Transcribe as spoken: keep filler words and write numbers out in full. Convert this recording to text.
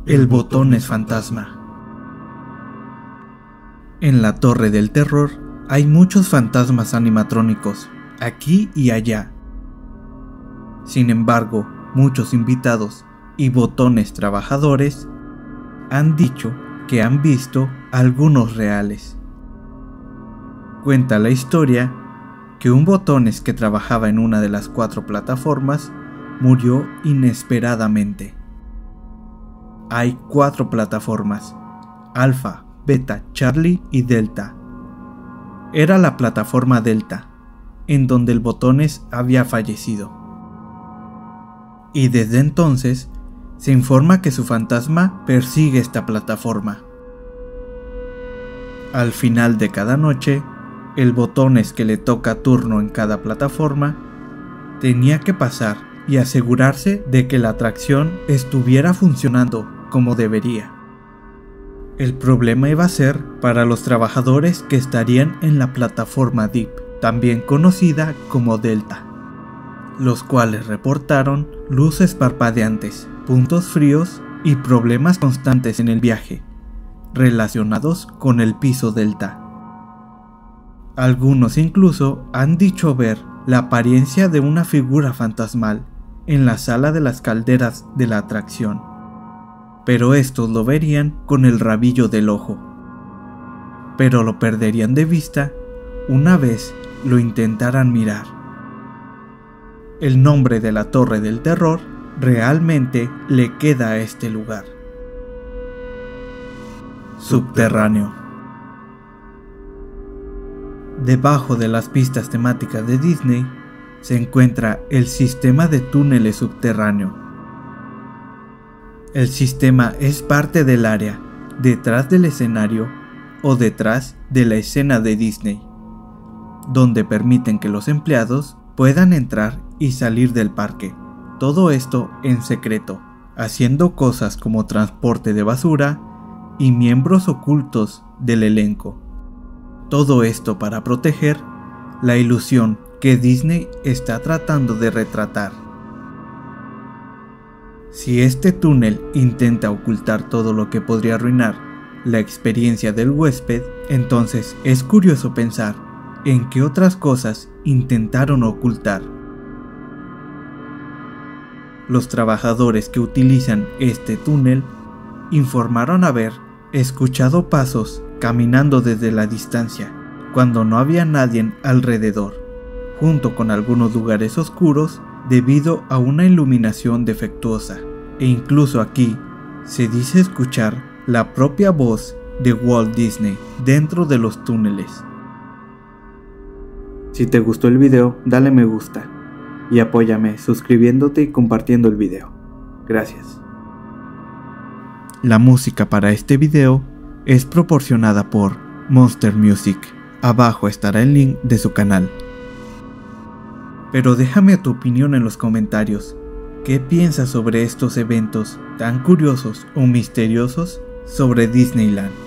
el Botones Fantasma. En la Torre del Terror hay muchos fantasmas animatrónicos, aquí y allá. Sin embargo, muchos invitados y botones trabajadores han dicho que han visto algunos reales. Cuenta la historia que un botones que trabajaba en una de las cuatro plataformas murió inesperadamente. Hay cuatro plataformas: Alfa, Beta, Charlie y Delta. Era la plataforma Delta, en donde el botones había fallecido. Y desde entonces se informa que su fantasma persigue esta plataforma. Al final de cada noche, el botones que le toca turno en cada plataforma tenía que pasar y asegurarse de que la atracción estuviera funcionando como debería. El problema iba a ser para los trabajadores que estarían en la plataforma Deep, también conocida como Delta, los cuales reportaron luces parpadeantes, puntos fríos y problemas constantes en el viaje, relacionados con el piso Delta. Algunos incluso han dicho ver la apariencia de una figura fantasmal en la sala de las calderas de la atracción, pero estos lo verían con el rabillo del ojo, pero lo perderían de vista una vez lo intentaran mirar. El nombre de la Torre del Terror realmente le queda a este lugar. Subterráneo. Debajo de las pistas temáticas de Disney se encuentra el sistema de túneles subterráneo. El sistema es parte del área detrás del escenario o detrás de la escena de Disney, donde permiten que los empleados puedan entrar y salir del parque, todo esto en secreto, haciendo cosas como transporte de basura y miembros ocultos del elenco. Todo esto para proteger la ilusión que Disney está tratando de retratar. Si este túnel intenta ocultar todo lo que podría arruinar la experiencia del huésped, entonces es curioso pensar en qué otras cosas intentaron ocultar. Los trabajadores que utilizan este túnel informaron haber escuchado pasos caminando desde la distancia, cuando no había nadie alrededor, junto con algunos lugares oscuros debido a una iluminación defectuosa, e incluso aquí se dice escuchar la propia voz de Walt Disney dentro de los túneles. Si te gustó el video, dale me gusta y apóyame suscribiéndote y compartiendo el video. Gracias. La música para este video es proporcionada por Monster Music. Abajo estará el link de su canal. Pero déjame tu opinión en los comentarios. ¿Qué piensas sobre estos eventos tan curiosos o misteriosos sobre Disneyland?